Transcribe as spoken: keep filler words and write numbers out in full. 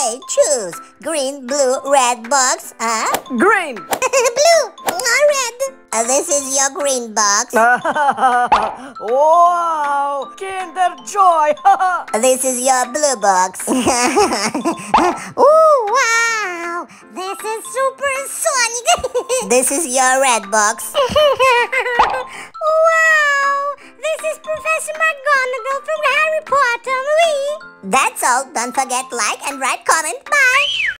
Okay, choose. Green, blue, red box. Huh? Green. Blue. Or red. Uh, this is your green box. Wow! Kinder Joy! This is your blue box. Ooh, wow! This is super sonic. This is your red box. Wow! This is Professor McGonagall from Harry Potter. Wee. That's all. Don't forget like and write comment. Bye.